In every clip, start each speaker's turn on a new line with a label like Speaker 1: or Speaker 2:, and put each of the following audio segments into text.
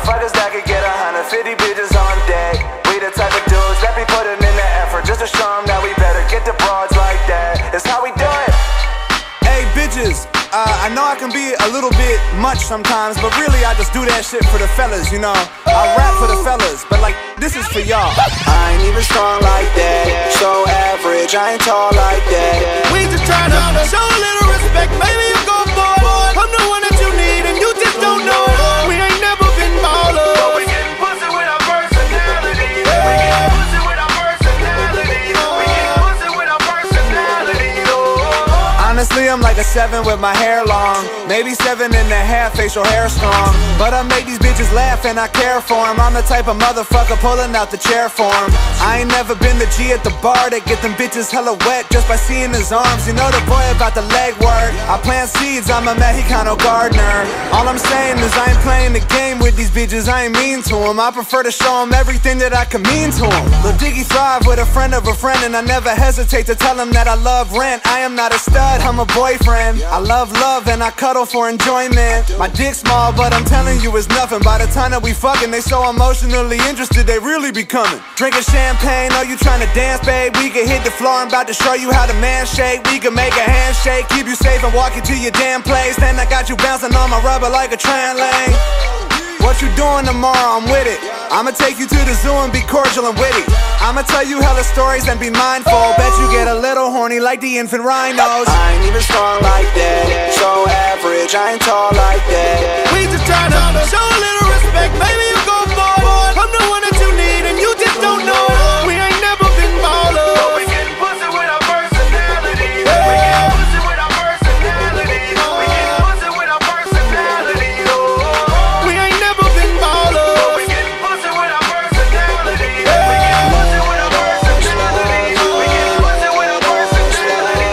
Speaker 1: motherfuckers that could get 150 bitches on deck. We the type of dudes that be putting in the effort just to show them that we better get the broads like that. It's how we do it.
Speaker 2: Hey bitches, I know I can be a little bit much sometimes, but really I just do that shit for the fellas, you know. I rap for the fellas, but like, this is for y'all.
Speaker 1: I ain't even strong like that, so average, I ain't tall like that.
Speaker 3: We just try to show a little respect, maybe you go for it. I'm the one that you need and you just don't know it. We ain't never been ballers,
Speaker 1: but we getting pussy with our personality. We getting pussy with our personality. We getting pussy with our personality.
Speaker 2: Honestly, I'm like a 7 with my hair long. Maybe 7.5 facial hair strong. But I make these bitches laugh and I care for them. I'm the type of motherfucker pulling out the chair for them. I ain't never been the G at the bar that get them bitches hella wet just by seeing his arms. You know the boy about the leg work. I plant seeds, I'm a Mexicano gardener. All I'm saying is I ain't playing the game with these bitches, I ain't mean to them. I prefer to show them everything that I can mean to them. Lil Dicky thrive with a friend of a friend, and I never hesitate to tell him that I love rent. I am not a stud, I'm a boyfriend. I love love and I cuddle for enjoyment. My dick's small, but I'm telling you it's nothing. By the time that we fucking, they so emotionally interested, they really be coming. Drinking champagne, oh you trying to dance, babe? We can hit the floor, I'm about to show you how to man shake. We can make a handshake, keep you safe and walk you to your damn place. Then I got you bouncing on my rubber like a train lane. What you doing tomorrow, I'm with it. I'ma take you to the zoo and be cordial and witty. I'ma tell you hella stories and be mindful. Bet you get a little horny like the infant rhinos.
Speaker 1: I ain't even strong like that, so average, I ain't tall like that.
Speaker 3: we just try to show a little respect, maybe you go for it. I'm the one that you need and you just don't know it. We ain't never been ballers,
Speaker 1: but we getting pussy with our personality. We getting pussy with our personality. We getting pussy with our personality.
Speaker 3: we ain't never been ballers,
Speaker 1: But we getting pussy with our personality. We getting pussy with our personality. We getting pussy with our personality.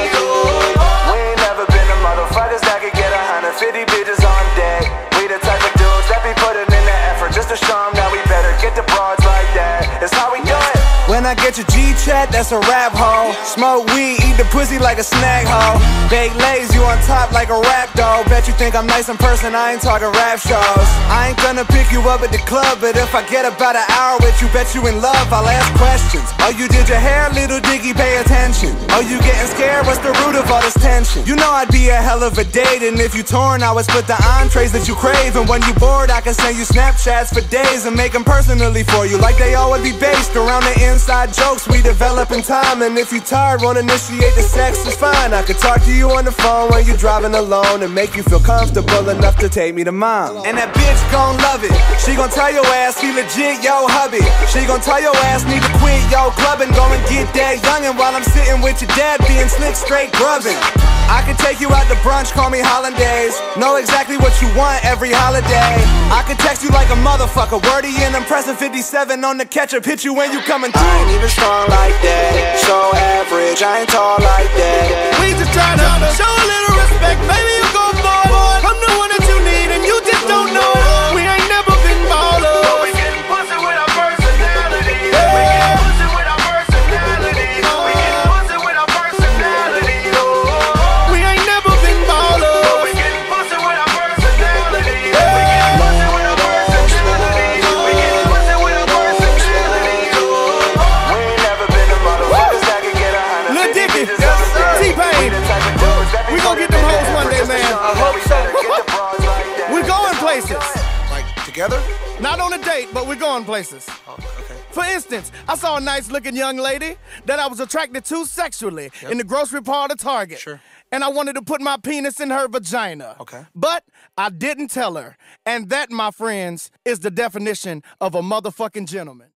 Speaker 1: We ain't never been the motherfuckers that could get 150 bitches on deck. We the type of dudes that be putting in the effort just to show them that we better get the broads like that. It's how we do it.
Speaker 2: When I get your G-chat, that's a rap hoe. Smoke weed, eat the pussy like a snack hoe. Bake lays, you on top like a rap dog. Bet you think I'm nice in person, I ain't talking rap shows. I ain't gonna pick you up at the club, but if I get about an hour with you, bet you in love, I'll ask questions. Oh, you did your hair, Lil Dicky, pay attention. Oh, you getting scared, what's the root of all this tension? You know I'd be a hell of a date, and if you torn, I would split the entrees that you crave. And when you bored, I can send you Snapchats for days and make them personally for you, like they all would be based around the inside jokes we develop in time. And if you tired, won't initiate the sex, it's fine. I could talk to you on the phone when you're driving alone and make you feel comfortable enough to take me to mom. And that bitch gon' love it. She gon' tell your ass he legit, yo hubby. She gon' tell your ass need to quit, yo clubbing. Go and get that youngin' while I'm sitting with your dad being slick, straight grubbing. I could take you out to brunch, call me Hollandaise. Know exactly what you want every holiday. I could text you like a motherfucker, wordy and I'm pressing 57 on the ketchup, hit you when you coming through.
Speaker 1: I ain't even strong like that, so average, I ain't tall like that.
Speaker 3: we just try to show a little respect, maybe you go for it. I'm the one that you need and you just don't know it. We ain't never been ballers,
Speaker 1: But we getting pussy with our personality. We getting pussy with our personality. We getting pussy with our personality.
Speaker 3: we ain't never been ballers,
Speaker 1: But we getting pussy with our personality. We getting pussy with our personality. We getting pussy with our personality. We ain't never been the motherfuckers that can get 150
Speaker 3: Lil Dicky,
Speaker 1: bitches on deck.
Speaker 3: T-Pain.
Speaker 1: We the type of dudes that be
Speaker 3: We gon' get them hoes one day, man.
Speaker 1: I hope so. Get the broads like that.
Speaker 3: we're going places.
Speaker 2: Like, together?
Speaker 3: Not on a date, but we're going places.
Speaker 2: Oh, okay.
Speaker 3: For instance, I saw a nice looking young lady that I was attracted to sexually in the grocery part of Target.
Speaker 2: Sure.
Speaker 3: And I wanted to put my penis in her vagina.
Speaker 2: Okay.
Speaker 3: But I didn't tell her. And that, my friends, is the definition of a motherfucking gentleman.